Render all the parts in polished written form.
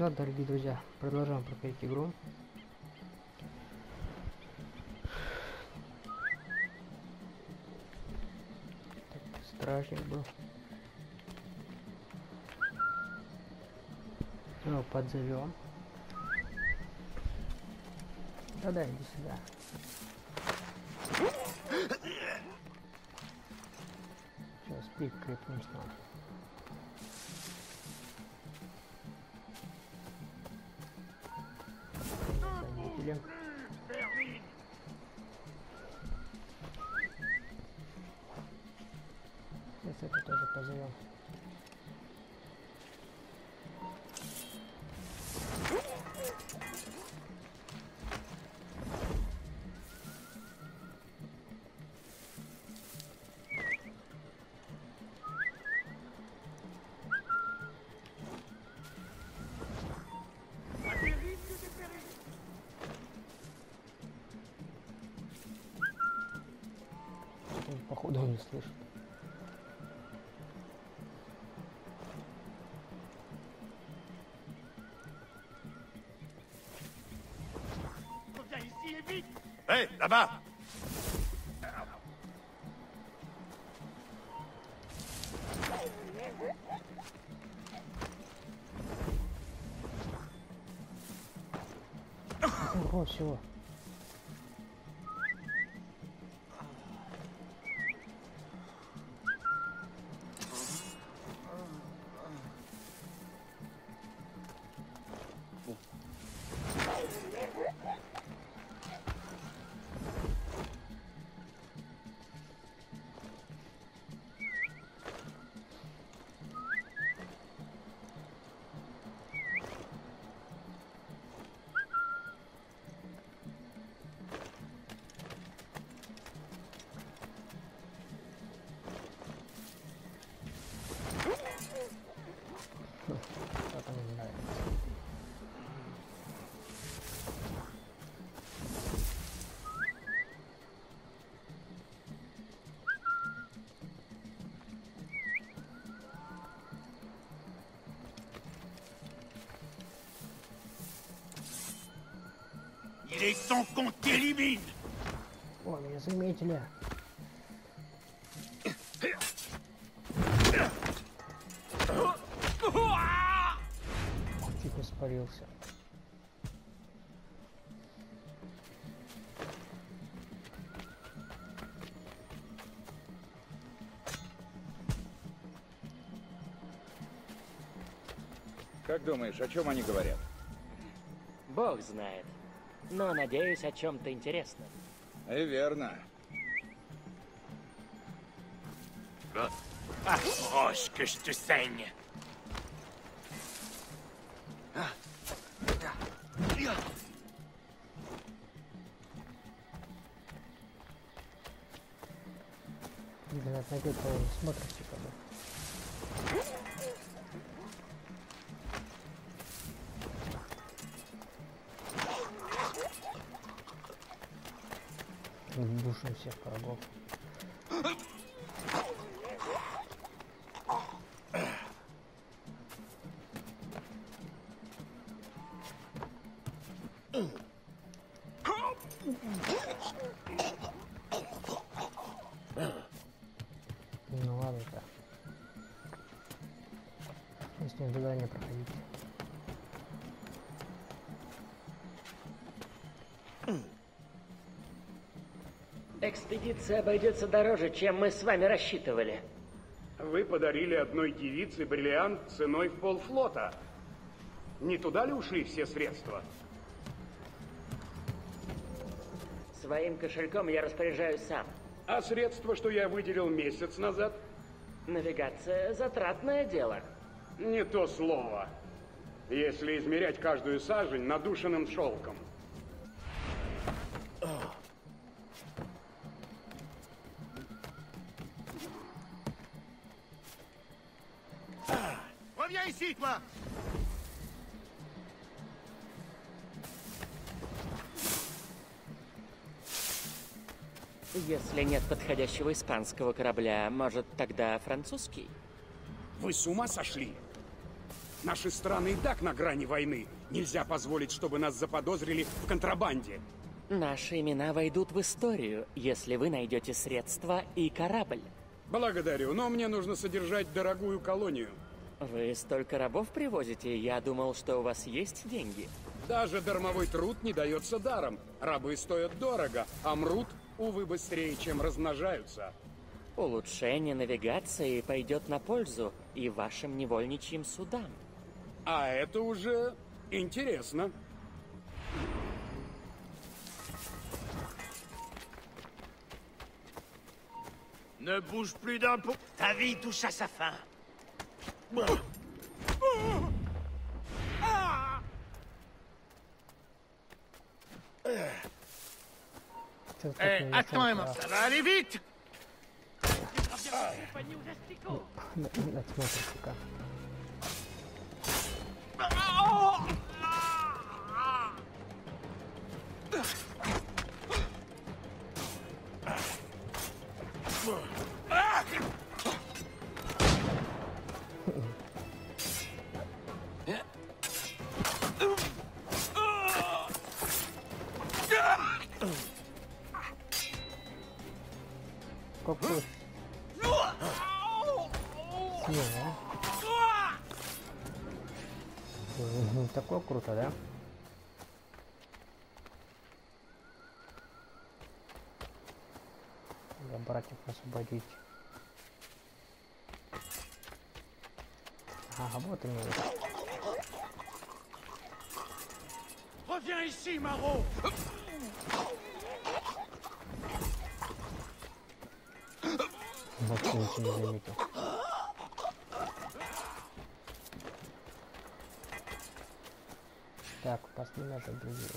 да, дорогие друзья, продолжаем проходить игру. Так, стражник был. Ну, подзовем. Да-да, иди сюда. Сейчас пик крепнем снова. Заметили. Сейчас это тоже позовем. Походу он не слышит. Эй, là-bas! Ого, всего. Что-то мне нравится. Il est sans qu'on t'élimine! О, меня заметили. Тихо испарился. Как думаешь, о чем они говорят? Бог знает. Но надеюсь, о чем-то интересном. И верно. Approche que je te saigne! Блин, от ноги то смотришь, типа, да. Душим всех врагов. Ну ладно-то. С ним туда не проходить. Экспедиция обойдется дороже, чем мы с вами рассчитывали. Вы подарили одной девице бриллиант ценой в полфлота. Не туда ли ушли все средства? Своим кошельком я распоряжаюсь сам. А средства, что я выделил месяц назад? Навигация — затратное дело. Не то слово. Если измерять каждую сажень надушенным шелком. Reviens ici, toi! Если нет подходящего испанского корабля, может, тогда французский? Вы с ума сошли? Наши страны и так на грани войны. Нельзя позволить, чтобы нас заподозрили в контрабанде. Наши имена войдут в историю, если вы найдете средства и корабль. Благодарю, но мне нужно содержать дорогую колонию. Вы столько рабов привозите, я думал, что у вас есть деньги. Даже дармовой труд не дается даром. Рабы стоят дорого, а мрут, увы, быстрее, чем размножаются. Улучшение навигации пойдет на пользу и вашим невольничьим судам. А это уже интересно. Ne bouge plus d'un peu. Ta vie touche à sa fin. Что-то Attends un moment, ça va aller vite. Надсмотрщика. Как ты? Смело, а? Такое круто, да? Надо братьев освободить. Ага, вот и мы. Reviens ici, Maro. Вообще ничего не заметил. Так, последний заблудились.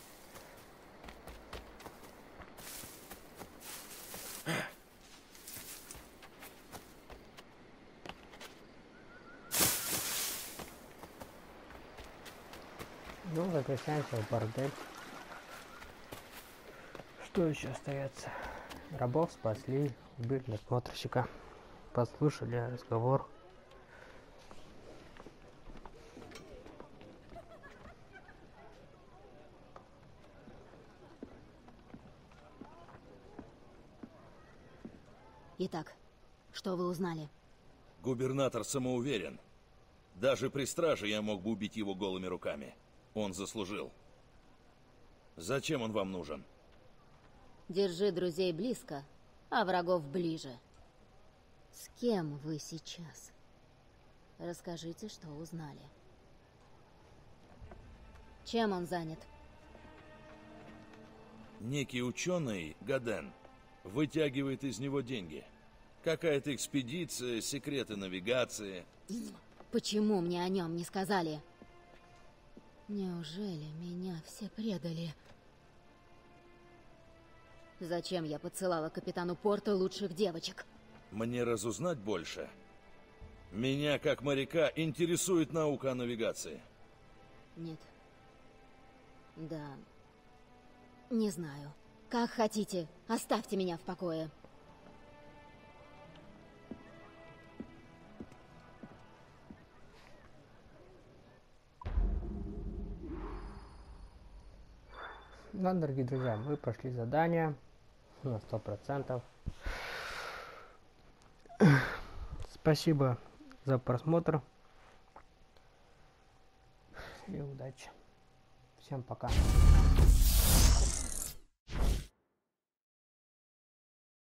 Ну, возвращаемся в бордель. Что еще остается? Рабов спасли, убили надсмотрщика, послушали разговор. Итак, что вы узнали? Губернатор самоуверен. Даже при страже я мог бы убить его голыми руками. Он заслужил. Зачем он вам нужен? Держи друзей близко, а врагов ближе. С кем вы сейчас? Расскажите, что узнали. Чем он занят? Некий ученый, Гаден, вытягивает из него деньги. Какая-то экспедиция, секреты навигации. Почему мне о нем не сказали? Неужели меня все предали? Зачем я подсылала капитану Порта лучших девочек? Мне разузнать больше. Меня, как моряка, интересует наука о навигации. Нет. Да. Не знаю. Как хотите. Оставьте меня в покое. Ну, дорогие друзья, мы прошли задание на 100%. Спасибо за просмотр и удачи. Всем пока.